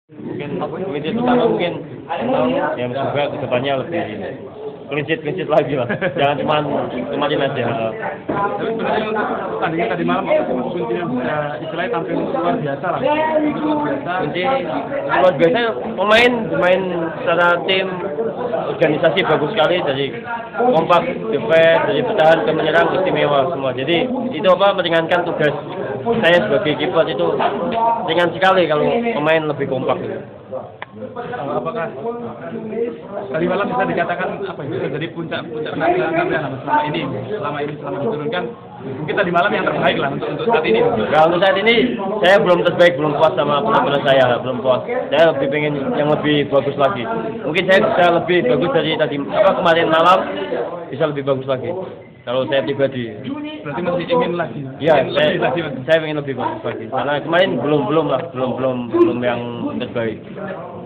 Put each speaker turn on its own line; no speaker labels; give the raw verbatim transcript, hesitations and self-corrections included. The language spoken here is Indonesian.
Mungkin prinsip pertama mungkin memang ya semoga kedepannya lebih prinsip-prinsip lagi lah. Jangan cuma kemarin aja.
Tapi sebenarnya untuk tandingnya tadi malam apa sih kuncinya bisa istilahnya tampil luar biasa lah. Luar biasa.
Kunci luar biasa pemain pemain secara tim organisasi bagus sekali dari kompak, defense, dari bertahan ke menyerang istimewa semua. Jadi itu apa meringankan tugas saya sebagai kiper itu ringan sekali kalau pemain lebih kompak.
Apakah tadi malam bisa dikatakan apa ya, bisa jadi puncak-puncak penampilan kalian selama ini, selama ini selama diturunkan mungkin tadi malam yang terbaik lah untuk untuk saat ini.
Nah, untuk saat ini saya belum terbaik, belum puas sama penampilan saya, belum puas. Saya lebih pengen yang lebih bagus lagi. Mungkin saya bisa lebih bagus dari tadi apa kemarin malam, bisa lebih bagus lagi. Kalau saya pribadi.
Berarti masih ingin lagi.
Iya,
ingin
saya,
lagi,
saya ingin lebih bagus lagi. Karena kemarin belum belum lah, belum belum belum yang terbaik.